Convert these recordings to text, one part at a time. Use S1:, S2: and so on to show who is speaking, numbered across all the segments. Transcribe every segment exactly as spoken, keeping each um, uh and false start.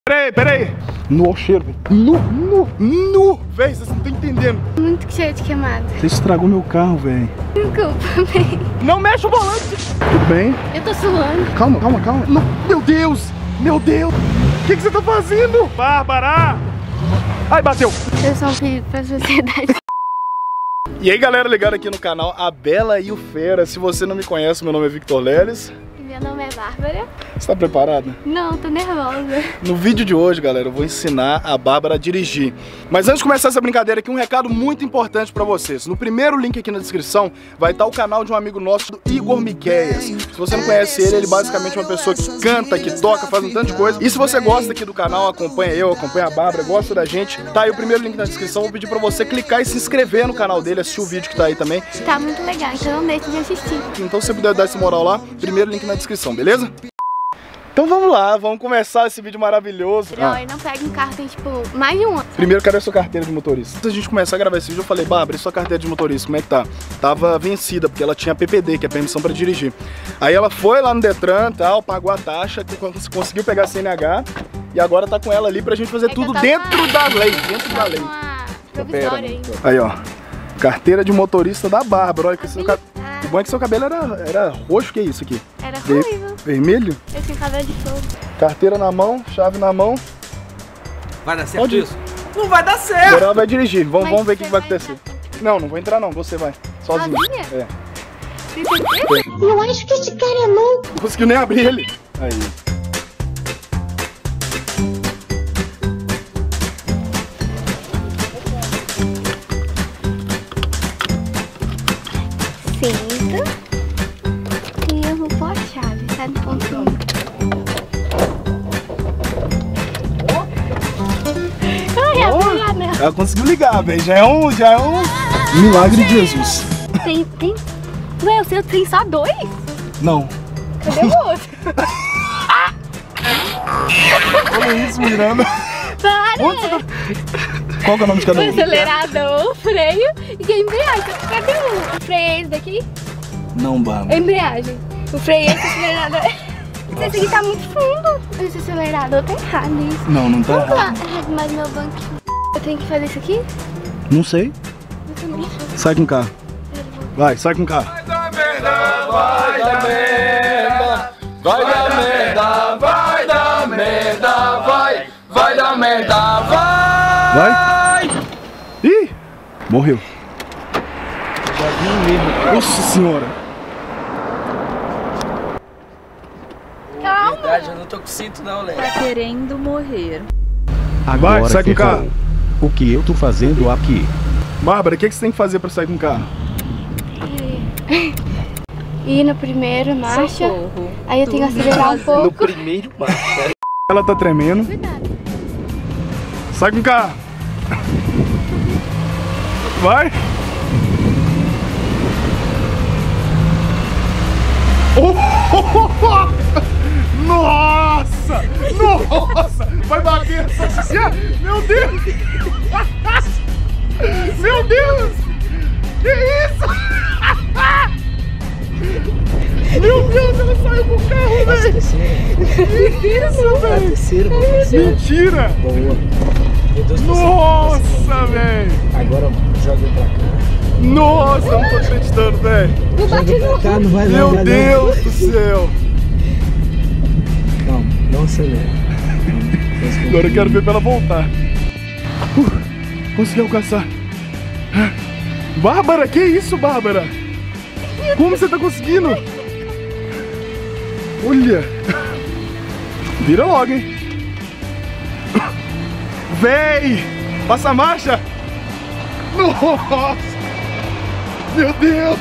S1: Peraí, peraí. No cheiro, velho. Nu, nu, nu. Véi, vocês não estão entendendo.
S2: Muito cheio de queimada.
S1: Você estragou meu carro, velho.
S2: Desculpa, véi.
S1: Não mexe o volante. Tudo bem?
S2: Eu tô suando.
S1: Calma, calma, calma. Não. Meu Deus. Meu Deus. O que, que você tá fazendo? Bárbara. Ai, bateu.
S2: Eu sou um perigo pra sociedade.
S1: E aí, galera, ligado aqui no canal A Bela e o Fera. Se você não me conhece, meu nome é Victor Leles.
S2: Meu nome é Bárbara.
S1: Você tá preparada?
S2: Não, tô nervosa.
S1: No vídeo de hoje, galera, eu vou ensinar a Bárbara a dirigir. Mas antes de começar essa brincadeira aqui, um recado muito importante pra vocês. No primeiro link aqui na descrição vai estar o canal de um amigo nosso, do Igor Miqueias. Se você não conhece ele, ele basicamente é uma pessoa que canta, que toca, faz um tanto de coisa. E se você gosta aqui do canal, acompanha eu, acompanha a Bárbara, gosta da gente, tá aí o primeiro link na descrição. Vou pedir pra você clicar e se inscrever no canal dele, assistir o vídeo que tá aí também.
S2: Tá muito legal, então não deixe de assistir.
S1: Então se você puder dar essa moral lá, primeiro link na descrição, beleza? Então vamos lá, vamos começar esse vídeo maravilhoso.
S2: Não, ele não pega um carro, tem tipo mais de um ano.
S1: Primeiro, cadê a sua carteira de motorista? Antes da gente começar a gravar esse vídeo, eu falei, Bárbara, e sua carteira de motorista, como é que tá? Tava vencida, porque ela tinha P P D, que é permissão pra dirigir. Aí ela foi lá no Detran e tal, pagou a taxa, conseguiu pegar a C N H e agora tá com ela ali pra gente fazer
S2: É
S1: tudo dentro da lei, dentro da lei.
S2: Provisória ainda.
S1: Aí, ó, carteira de motorista da Bárbara, olha que seu cabelo. O bom é que seu cabelo era, era roxo, que é isso aqui?
S2: Era
S1: Ver...
S2: ruivo.
S1: Vermelho?
S2: Eu tinha cabelo de fogo.
S1: Carteira na mão, chave na mão.
S3: Vai dar certo
S1: Pode
S3: isso? Não vai dar certo!
S1: Agora ela vai dirigir, vamos, vamos ver o que, que vai
S2: vai
S1: acontecer. Não, não vou entrar não, você vai. Sozinho.
S2: Sozinha?
S1: É.
S2: Tem certeza? Eu acho que esse cara é louco.
S1: Não conseguiu nem abrir ele. Aí.
S2: Senta. E eu vou pôr a chave, tá no pontinho. Ai, abriu lá, né?
S1: Ela conseguiu ligar, velho. Já é um, já é um milagre de Jesus.
S2: Tem, tem... Ué, o seu tem só dois?
S1: Não.
S2: Cadê o outro?
S1: Olha isso, Miranda.
S2: Para!
S1: Qual que é o nome de cada
S2: O
S1: um?
S2: acelerador, o freio e a embreagem. Cadê o, o freio é esse daqui?
S1: Não,
S2: A
S1: Bárbara.
S2: embreagem. O freio é esse, o acelerador. Esse aqui tá muito fundo. Esse acelerador tá errado isso.
S1: Não, não tá
S2: Vamos lá.
S1: errado.
S2: Ai, mas meu banquinho. Eu tenho que fazer isso aqui?
S1: Não sei.
S2: Eu também sei.
S1: Sai com o carro. Vai, sai com o carro.
S3: Vai dar merda, vai dar merda, vai dar merda, vai dar merda, vai, vai dar merda, vai!
S1: Vai. Ih, morreu. Nossa senhora.
S2: Calma.
S3: Verdade, eu não tô com cinto não, Léo.
S4: Tá querendo morrer.
S1: Vai, sai com o carro.
S5: O que eu tô fazendo aqui?
S1: Bárbara, o que, que você tem que fazer pra sair com o carro?
S2: Ir no primeiro, marcha.
S4: Socorro.
S2: Aí eu tenho que acelerar um
S3: No
S2: pouco.
S3: primeiro marcha.
S1: Ela tá tremendo.
S2: Cuidado.
S1: Sai com o carro. Vai. Oh! Nossa! Nossa! Vai bater! Meu Deus! Meu Deus! Que isso? Meu Deus, ela saiu com o carro, velho! Que isso, velho?
S3: Terceiro,
S1: Mentira!
S3: boa. Meu Deus,
S1: Nossa, velho!
S3: agora joga pra cá.
S1: Nossa, eu não tô acreditando, velho!
S2: Não bate no...
S3: Cá, não vai
S1: Meu
S3: largar,
S1: Deus do céu!
S3: não. Calma, não acelera.
S1: Agora eu quero ver pra ela voltar. Uh, consegui alcançar. Bárbara, que isso, Bárbara? Como você tá conseguindo? Olha! Vira logo, hein? Véi! Passa a marcha! Nossa! Meu Deus!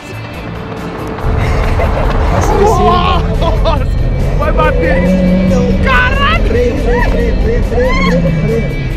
S1: Nossa! Vai bater! Caraca!
S3: Freio, freio, freio, freio, freio, freio.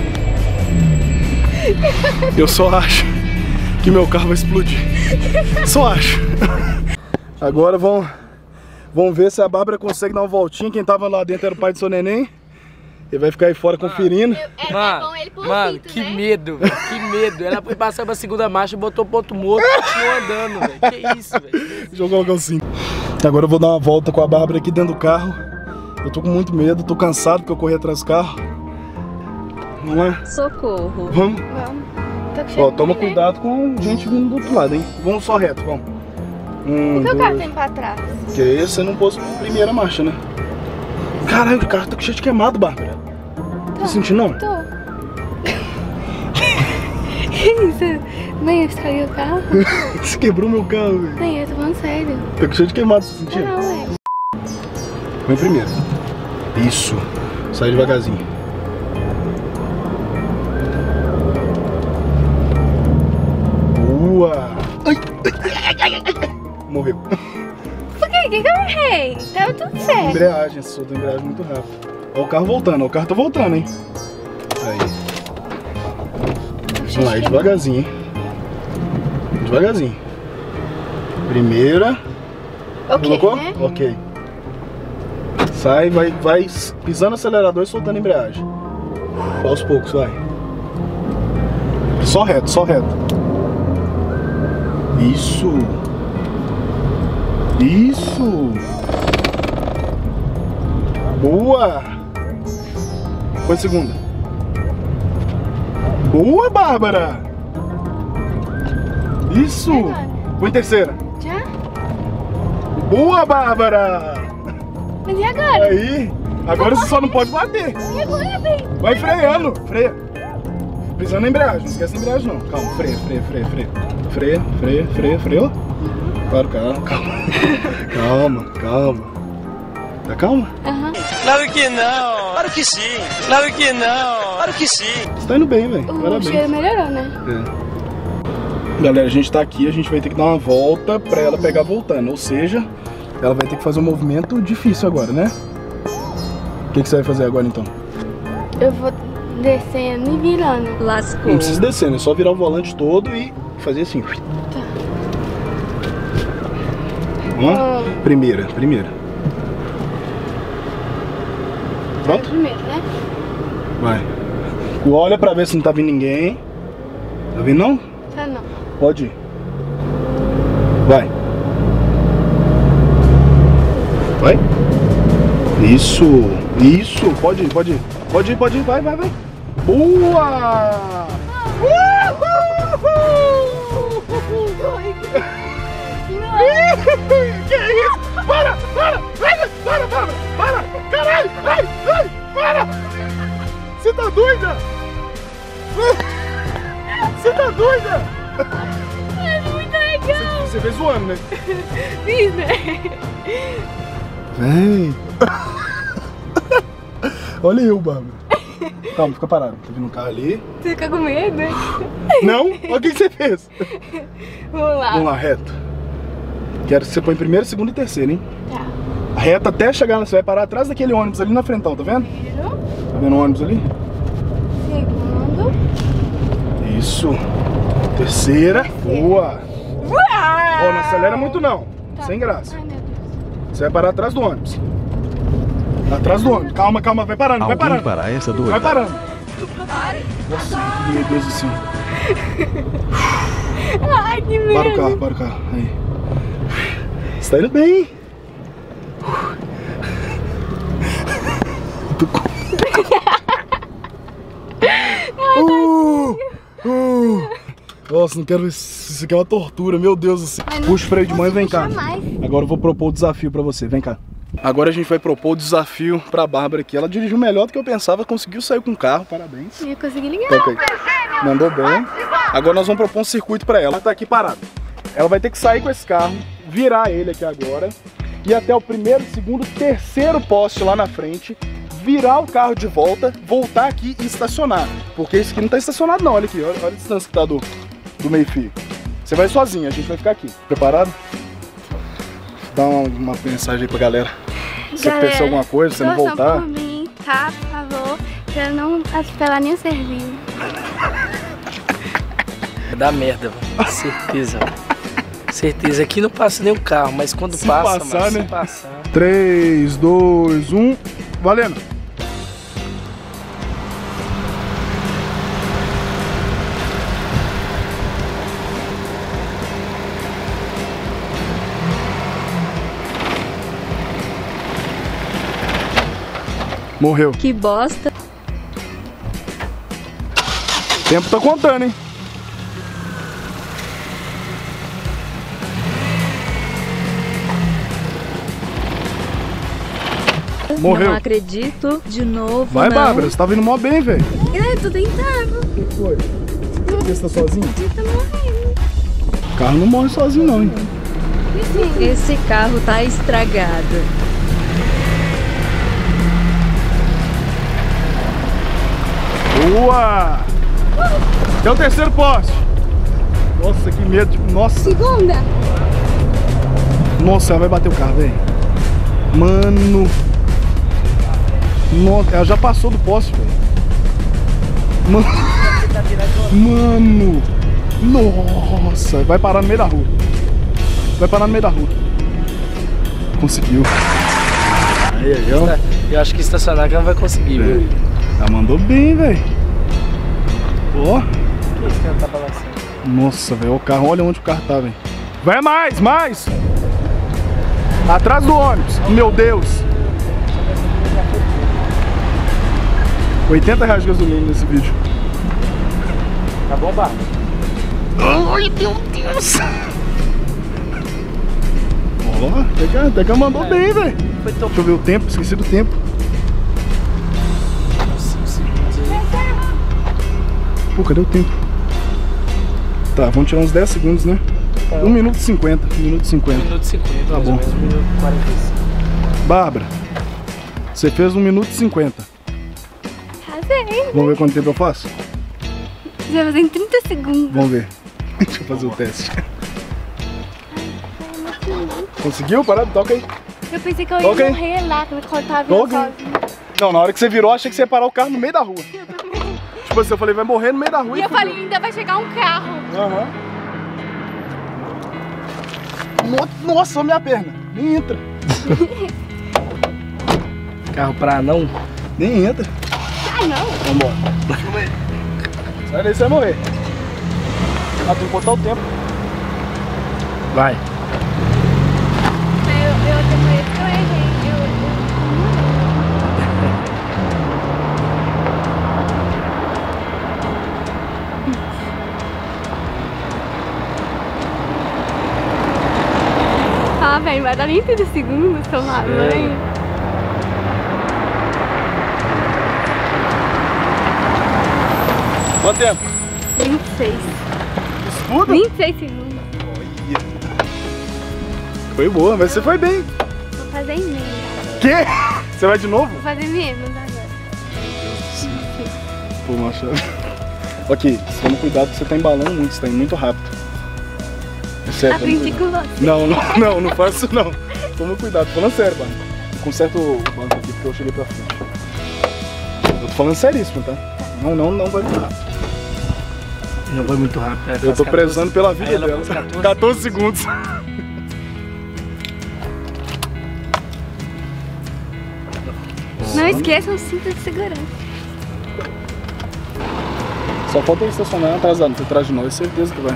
S1: Eu só acho que meu carro vai explodir. Só acho. Agora vamos, vamos ver se a Bárbara consegue dar uma voltinha. Quem tava lá dentro era o pai do seu neném. Ele vai ficar aí fora conferindo.
S2: É, é
S6: Mano,
S2: bom ele por
S6: mano,
S2: cinto,
S6: que
S2: né?
S6: medo, velho, que medo. Ela foi passar pra segunda marcha, botou ponto morto e continuou andando, velho. Que isso, velho.
S1: Deixa eu colocar o cinto. Agora eu vou dar uma volta com a Bárbara aqui dentro do carro. Eu tô com muito medo, tô cansado porque eu corri atrás do carro. Vamos lá?
S4: Socorro.
S1: Vamos.
S2: Vamos. Tô com cheiro
S1: Ó,
S2: de
S1: toma
S2: né?
S1: cuidado com gente vindo do outro lado, hein? Vamos só reto, vamos. Um,
S2: Por que o carro
S1: dois...
S2: tá indo pra trás?
S1: Porque esse você não pôs primeira marcha, né? Caralho, o carro tá cheio de queimado, Bárbara. Tá sentindo não?
S2: Tô. Que isso? Mãe, eu estraguei o carro?
S1: Você quebrou meu carro, velho.
S2: Mãe, eu tô falando sério.
S1: Tá cheio de queimado, você sentiu?
S2: Não, ué.
S1: Vem primeiro. Isso. Sai devagarzinho. Boa. Ai, ai, ai, ai, ai. Morreu.
S2: Por que? Que que eu errei? Tava tudo certo.
S1: Embreagem, você soltou a embreagem muito rápido. Ó o carro voltando, ó o carro tá voltando, hein? Aí. Vamos lá, devagarzinho, hein? Devagarzinho. Primeira.
S2: Ok,
S1: Colocou?
S2: né?
S1: Ok. Sai, vai, vai pisando no acelerador e soltando a embreagem. Aos poucos, vai. Só reto, só reto. Isso. Isso. Boa. Foi segunda. Boa, Bárbara. Isso. Foi terceira.
S2: Já?
S1: Boa, Bárbara.
S2: Mas e agora?
S1: Aí. Agora você só não pode bater.
S2: E agora, bem?
S1: Vai freando. Freia. Pisando na embreagem. Não esquece a embreagem, não. Calma. Freia, freia, freia, freia. Freia, freia, freia, freou? Para o carro. Calma. Calma, calma. Tá calma?
S2: Aham.
S7: Claro que não! Claro que sim! Claro que não! Claro que sim!
S1: Você tá indo bem, velho.
S2: O
S1: Parabéns.
S2: cheiro melhorou, né?
S1: É. Galera, a gente tá aqui, a gente vai ter que dar uma volta pra ela pegar voltando. Ou seja, ela vai ter que fazer um movimento difícil agora, né? O que, que você vai fazer agora, então?
S2: Eu vou descendo e virando.
S4: Lascou.
S1: Não precisa descer, né? É só virar o volante todo e fazer assim.
S2: Tá.
S1: Vamos lá?
S2: Ah.
S1: Primeira, primeira. Pronto?
S2: Primeiro, né?
S1: Vai. Olha pra ver se não tá vindo ninguém. Tá vindo não?
S2: Tá não.
S1: Pode ir. Vai. Vai. Isso. Isso. Pode ir, pode ir. Pode ir, pode ir. Vai, vai, vai. Boa! Que isso? Para, para, para, para, para, para, caralho, ai, ai, para! Você tá doida? Você tá doida?
S2: É muito legal.
S1: Você vem zoando, né?
S2: Fiz, né?
S1: Vem. Olha eu, Bárbara. Calma, fica parado. Tá vindo um carro ali.
S2: Você fica com medo, né?
S1: Não? Olha o que que você fez.
S2: Vamos lá.
S1: Vamos lá, reto. Quero que você põe primeiro, segundo e terceiro, hein?
S2: Tá.
S1: Reto até chegar, você vai parar atrás daquele ônibus ali na frentão, tá vendo?
S2: Primeiro,
S1: Tá vendo o ônibus ali?
S2: segundo.
S1: Isso. Terceira. Boa.
S2: Uau!
S1: Ó, não acelera muito não.
S2: Tá.
S1: Sem graça.
S2: Ai, meu Deus.
S1: Você vai parar atrás do ônibus. Atrás do ônibus. Calma, calma, vai parando, vai
S5: Alguém
S1: parando.
S5: para essa
S1: Vai
S5: doida.
S1: parando. Nossa, meu Deus do céu.
S2: Ai, que medo.
S1: Para o carro, para o carro. Aí. Você tá indo bem. Tô com- uh, uh. Nossa, não quero isso. Isso aqui é uma tortura, meu Deus do céu.
S2: Mas não
S1: Puxa o freio de mão e vem cá.
S2: puxa mais.
S1: Agora eu vou propor o desafio pra você, vem cá. Agora a gente vai propor o desafio pra Bárbara aqui. Ela dirigiu melhor do que eu pensava, conseguiu sair com o carro, parabéns.
S2: Eu consegui ligar.
S1: Toca aí. Mandou bem. Agora nós vamos propor um circuito pra ela. Ela tá aqui parada. Ela vai ter que sair com esse carro, virar ele aqui agora, ir até o primeiro, segundo, terceiro poste lá na frente, virar o carro de volta, voltar aqui e estacionar. Porque esse aqui não tá estacionado não, olha aqui, olha, olha a distância que tá do, do meio-fio. Você vai sozinha, a gente vai ficar aqui. Preparado? Dá uma, uma mensagem aí pra galera. Se
S2: Galera,
S1: acontecer alguma coisa, você não
S2: torçam
S1: voltar.
S2: por mim, tá? Por favor. Pra eu não atropelar nenhum ser vivo.
S6: Vai dar merda, mano. Certeza, mano. Certeza. Aqui não passa nem o carro, mas quando
S1: Se
S6: passa,
S1: passar,
S6: mano,
S1: né?
S6: se passar.
S1: três, dois, um, valendo! Morreu.
S4: Que bosta.
S1: O tempo tá contando, hein? Morreu.
S4: Não acredito, de novo.
S1: Vai,
S4: não.
S1: Bárbara, você tá vindo mó bem, velho.
S2: Eu tô tentando.
S1: O que foi? Você tá sozinho?
S2: Eu tô morrendo.
S1: O carro não morre sozinho, não, hein?
S4: Esse carro tá estragado.
S1: Boa! É o terceiro poste. Nossa, que medo. Nossa.
S2: Segunda.
S1: Nossa, ela vai bater o carro, velho. Mano. Nossa, ela já passou do poste, velho. Mano. Mano. Nossa, vai parar no meio da rua. Vai parar no meio da rua. Conseguiu. Aí, aí, ó.
S6: Eu acho que estacionar que ela não vai conseguir,
S1: É.
S6: viu?
S1: Ela mandou bem, velho. Ó.
S6: Que isso que ela tá balançando?
S1: Nossa, velho. O carro, olha onde o carro tá, velho. Vai mais, mais. Atrás do ônibus. Meu Deus. oitenta reais de gasolina nesse vídeo.
S6: Tá bom, Bárbara?
S1: Ai, meu Deus. Ó, até que, até que mandou bem, velho. Deixa eu ver o tempo, esqueci do tempo. Pô, cadê o tempo? Tá, vamos tirar uns dez segundos, né? um minuto e cinquenta. um minuto e cinquenta.
S6: um minuto e cinquenta,
S1: Tá
S6: mais
S1: bom.
S6: ou menos, um minuto e quarenta e cinco.
S1: Bárbara, você fez um minuto e cinquenta.
S2: Arrasei.
S1: Vamos ver quanto tempo eu faço?
S2: Você vai fazer em trinta segundos.
S1: Vamos ver. Deixa eu fazer o teste. Conseguiu? Parado? Toca aí.
S2: Eu pensei que eu ia
S1: Ok.
S2: morrer lá, quando eu tava vindo
S1: Ok.
S2: sozinho.
S1: Não, na hora que você virou, achei que você ia parar o carro no meio da rua. Tipo assim, eu falei, vai morrer no meio da rua.
S2: E eu
S1: fudeu.
S2: falei, ainda vai chegar um carro.
S1: Aham. No- Nossa, olha minha perna. Nem entra.
S6: Carro pra não.
S1: Nem entra.
S2: Ai, não.
S1: Vambora. Sai daí, você vai morrer. Ah, tem que botar o tempo.
S6: Vai.
S2: Eu, eu demorei porque eu errei. Eu, eu... Ah, velho, vai dar nem trinta segundos tomar banho.
S1: Quanto tempo?
S2: vinte e seis.
S1: Isso tudo?
S2: vinte e seis segundos.
S1: Foi boa, mas você foi bem.
S2: Vou fazer menos agora.
S1: Quê? Você vai de novo?
S2: Vou fazer menos agora.
S1: Pô, macho. Ok, toma cuidado que você tá embalando muito, você tá indo muito rápido. É sério, toma
S2: Aprendi
S1: cuidado.
S2: com você.
S1: Não, não, não, não faço isso não. Toma cuidado, tô falando sério, mano. Conserta o banco aqui porque eu cheguei pra frente. Eu tô falando seríssimo, tá? Não, não, não vai muito rápido.
S6: Não foi muito rápido. ela
S1: Eu
S6: faz
S1: tô
S6: quatorze.
S1: prezando pela vida
S6: Aí ela
S1: dela.
S6: faz quatorze.
S1: quatorze segundos.
S2: Não esqueçam o cinto de segurança.
S1: Só falta ele estacionar atrasado, por trás de nós, certeza que vai.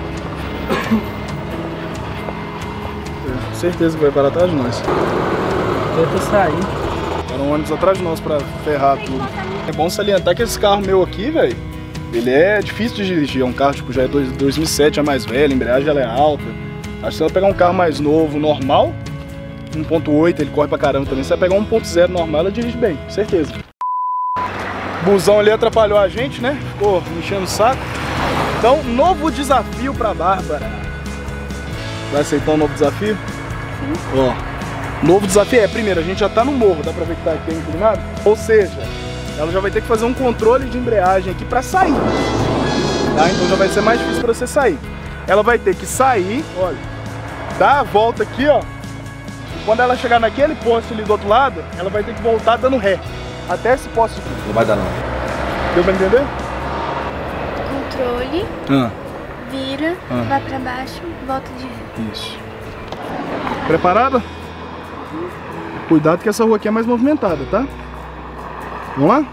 S1: É, certeza que vai parar atrás de nós.
S6: Tenta sair.
S1: Era um ônibus atrás de nós pra ferrar tudo. É bom salientar que esse carro meu aqui, velho, ele é difícil de dirigir. É um carro, tipo, já é dois mil e sete, é mais velho, a embreagem ela é alta. Acho que você vai pegar um carro mais novo, normal, um ponto oito, ele corre pra caramba também. Você vai pegar um ponto zero normal, ela dirige bem, certeza. O busão ali atrapalhou a gente, né? Ficou me enchendo o saco. Então, novo desafio pra Bárbara. Vai aceitar um novo desafio? Sim. Ó, novo desafio é, primeiro, a gente já tá no morro, dá pra ver que tá aqui inclinado? Ou seja, ela já vai ter que fazer um controle de embreagem aqui pra sair. Tá? Então já vai ser mais difícil pra você sair. Ela vai ter que sair, olha, dar a volta aqui, ó. E quando ela chegar naquele poste ali do outro lado, ela vai ter que voltar dando ré. Até esse poste aqui.
S3: Não vai dar não.
S1: Deu pra entender?
S2: Controle,
S1: Ah,
S2: vira,
S1: Ah.
S2: vai pra baixo, volta de ré.
S1: isso. Preparada? Cuidado que essa rua aqui é mais movimentada, tá? Vamos lá?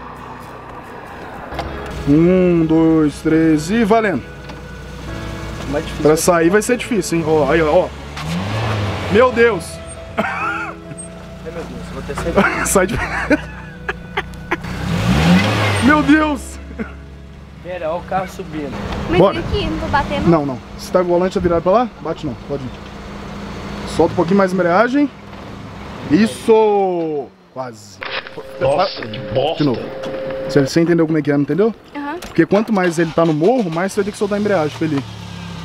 S1: Um, dois, três e valendo.
S6: Mais difícil.
S1: Pra sair vai ser difícil, hein? Ó, aí, ó. Meu Deus!
S6: Ai, meu Deus, eu vou ter certeza.
S1: Sai de... Meu Deus!
S6: Pera, olha o carro subindo.
S2: Mas
S1: Bora.
S2: aqui, não vou bater não.
S1: Não, não. Se tá com o volante virado pra lá, bate não. Pode ir. Solta um pouquinho mais a embreagem. Isso! Quase.
S3: Nossa, que bosta.
S1: De novo. Você, você entendeu como é que é, não entendeu?
S2: Aham.
S1: Porque quanto mais ele tá no morro, mais você vai ter que soltar a embreagem pra ele ir.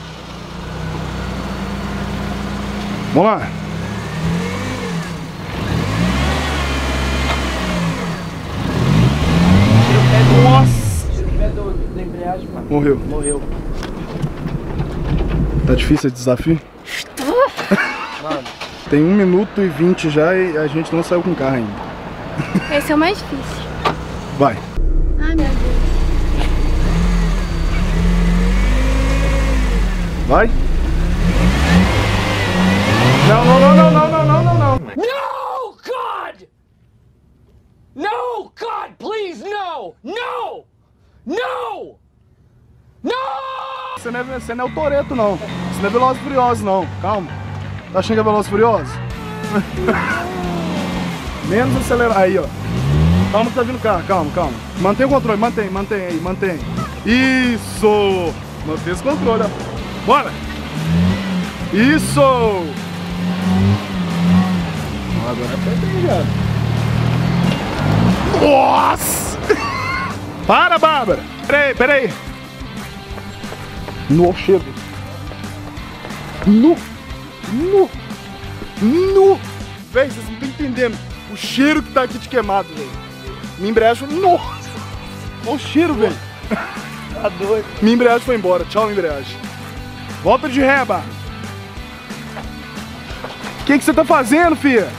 S1: Vamos lá. Nossa!
S6: Tira o pé do, da embreagem, mano.
S1: Morreu.
S6: Morreu.
S1: Tá difícil esse desafio?
S6: Mano.
S1: Tem um minuto e vinte já e a gente não saiu com o carro ainda.
S2: Esse é o mais difícil.
S1: Vai.
S2: Ai, meu Deus.
S1: Vai. Não, não, não, não, não, não, não, não, não.
S6: No, God! No, God, please, no! No! No! No!
S1: Você não é, você não é o Toretto, não. Você não é Velozes e Furiosos, não. Calma. Tá achando que é Velozes e Furiosos? Menos acelerar. Aí, ó. Calma que tá vindo o carro. Calma, calma. Mantém o controle. Mantém, mantém aí. Mantém. Isso! Mantém esse controle, ó. Bora! Isso! Agora foi bem, já. Nossa! Para, Bárbara! Peraí, peraí. No cheiro. No. No. No. Véi, vocês não estão entendendo o cheiro que tá aqui de queimado, velho. Minha embreagem foi... Nossa! Olha o cheiro, velho.
S6: Tá doido.
S1: Minha embreagem foi embora. Tchau, minha embreagem. Volta de ré, Bárbara. O que que você tá fazendo, filha?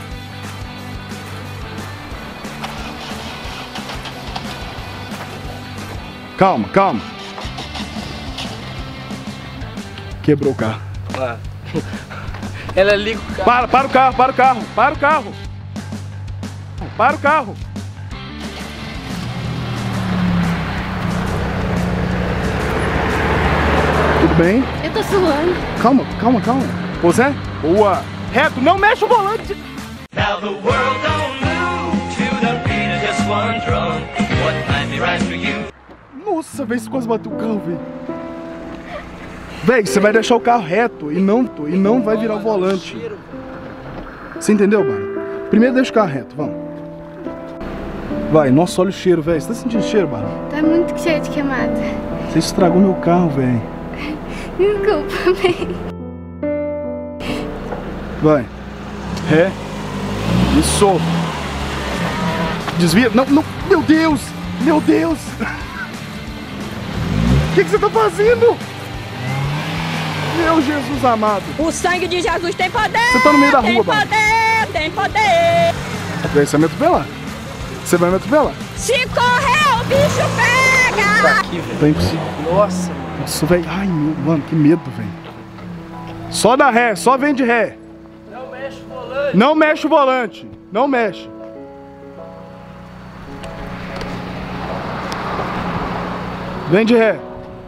S1: Calma, calma. Quebrou o carro.
S6: Ah. Ela liga o carro.
S1: Para, para o carro, para o carro, para o carro. Para o carro. Tudo bem?
S2: Eu tô suando.
S1: Calma, calma, calma. José? Boa. Reto, não mexe o volante.
S7: Now the world don't move to the beat of just one drum. What might be right for you?
S1: Nossa, velho, você quase bateu o carro, velho. Velho, você vai deixar o carro reto e não, e não vai virar o volante. Você entendeu, mano? Primeiro deixa o carro reto, vamos. Vai, nossa, olha o cheiro, velho. Você tá sentindo cheiro, mano?
S2: Tá muito cheio de queimada.
S1: Você estragou meu carro, velho.
S2: Desculpa, bem.
S1: Vai. Ré. Isso. Desvia. Não, não. Meu Deus. Meu Deus. O que, que você tá fazendo? Meu Jesus amado.
S8: O sangue de Jesus tem poder!
S1: Você tá no meio da
S8: tem
S1: rua, mano.
S8: poder, tem poder!
S1: Véi, você vai me atropelar? Você vai me atropelar?
S8: Se correr, o bicho pega!
S6: Tá aqui, velho.
S1: Tá impossível.
S6: Nossa, mano.
S1: Nossa, velho. Ai, meu, mano, que medo, velho. Só dá ré, só vem de ré.
S6: Não mexe o volante.
S1: Não mexe o volante. Não mexe. Vem de ré.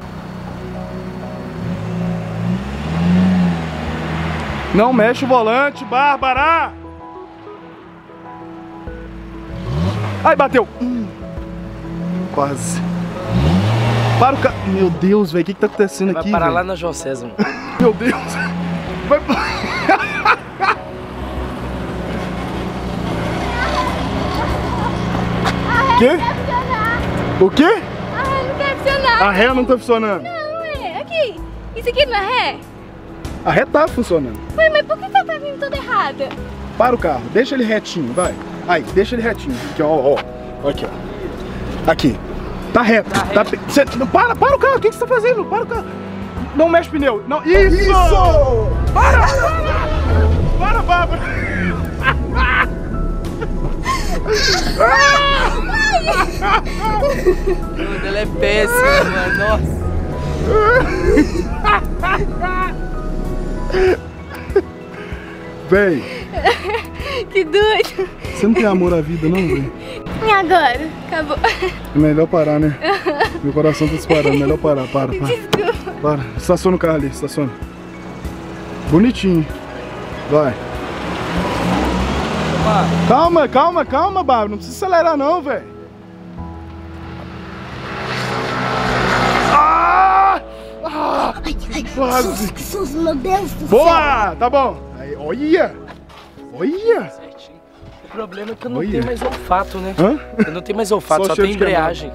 S1: Não mexe o volante, Bárbara! Ai, bateu! Hum, quase. Para o carro. Meu Deus, velho, o que, que tá acontecendo
S6: Vai
S1: aqui?
S6: parar
S1: véio?
S6: lá na Josés, mano.
S1: Meu Deus! Vai. Quê? O quê?
S2: A ré não quer funcionar.
S1: A ré não tá funcionando.
S2: Não, é. Aqui. Isso aqui não é ré?
S1: A ré tá funcionando.
S2: Ué, mas por que ela tá vindo toda errada?
S1: Para o carro, deixa ele retinho, vai. Aí, deixa ele retinho. Aqui, ó, ó. Aqui, ó. Aqui. Tá reto.
S6: Tá
S1: Tá
S6: reto.
S1: pe- cê- não, para, para o carro. O que, que você tá fazendo? Para o carro. Não mexe o pneu. Não. Isso! Isso! Para! Para, Bárbara!
S6: Tudo, ela é péssima, mano. Nossa.
S1: Véi,
S2: Que doido.
S1: você não tem amor à vida, não, véi?
S2: E agora? Acabou.
S1: É melhor parar, né? Meu coração tá disparando. Melhor parar. Para, para.
S2: Desculpa.
S1: Para. Estaciona o carro ali, estaciona. Bonitinho. Vai. Calma, calma, calma, Bárbara. Não precisa acelerar não, velho. quase.
S2: Jesus, meu Deus do céu.
S1: Boa, tá bom. Aí, olha. Olha.
S6: Certinho. O problema é que eu não
S1: Olha.
S6: tenho mais olfato, né?
S1: Hã?
S6: Eu não tenho mais olfato,
S1: Só
S6: só,
S1: cheiro
S6: tem
S1: de
S6: embreagem.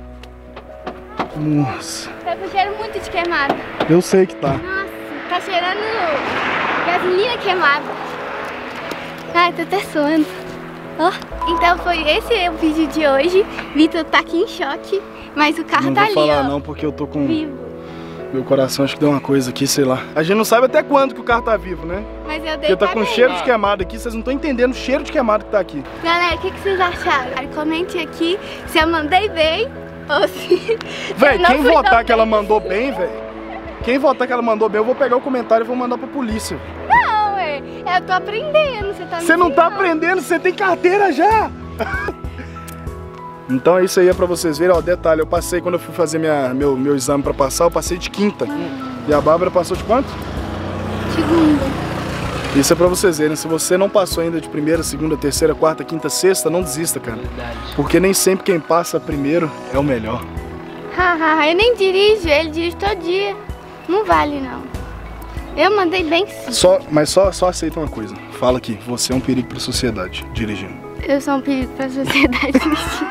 S1: Nossa.
S2: Tá com cheiro muito de queimado.
S1: Eu sei que tá.
S2: Nossa, tá cheirando gasolina queimada. Ai, tô até suando. Ó, então foi esse o vídeo de hoje. Vitor tá aqui em choque, mas o carro
S1: Não
S2: tá
S1: vou
S2: ali,
S1: falar
S2: ó.
S1: não, porque eu tô com...
S2: Vivo.
S1: Meu coração acho que deu uma coisa aqui, sei lá. A gente não sabe até quando que o carro tá vivo, né?
S2: Mas eu dei
S1: Porque tá com
S2: também.
S1: cheiro de queimado aqui, vocês não estão entendendo o cheiro de queimado que tá aqui.
S2: Galera, o que, que vocês acharam? Comente aqui se eu mandei bem ou se...
S1: Véi,
S2: eu não
S1: quem
S2: fui
S1: votar
S2: tão
S1: que ela
S2: bem.
S1: mandou bem, velho, quem votar que ela mandou bem, eu vou pegar o comentário e vou mandar pra polícia.
S2: Não, é, eu tô aprendendo, você tá me
S1: Você não tá
S2: ensinando.
S1: aprendendo, você tem carteira já! Então é isso aí, é pra vocês verem, ó, detalhe, eu passei, quando eu fui fazer minha, meu, meu exame pra passar, eu passei de quinta. E a Bárbara passou de quanto?
S2: Segunda.
S1: Isso é pra vocês verem, se você não passou ainda de primeira, segunda, terceira, quarta, quinta, sexta, não desista, cara.
S6: Verdade.
S1: Porque nem sempre quem passa primeiro é o melhor.
S2: Haha, eu nem dirijo, ele dirige todo dia. Não vale, não. Eu mandei bem sim.
S1: Só, mas só, só aceita uma coisa, fala que você é um perigo pra sociedade, dirigindo.
S2: Eu sou um perigo pra sociedade dirigindo.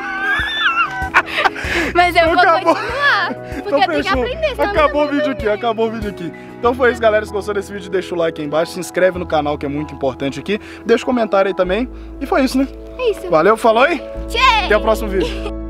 S2: Mas eu vou
S1: Acabou.
S2: continuar. Porque
S1: Então
S2: eu tenho que
S1: fechou.
S2: aprender. senão
S1: Acabou
S2: eu
S1: o
S2: não
S1: vídeo aqui, acabou o vídeo aqui. Então foi isso, galera. Se gostou desse vídeo, deixa o like aí embaixo, se inscreve no canal que é muito importante aqui. Deixa um comentário aí também. E foi isso, né?
S2: É isso.
S1: Valeu, falou aí.
S2: Tchau.
S1: Até o próximo vídeo.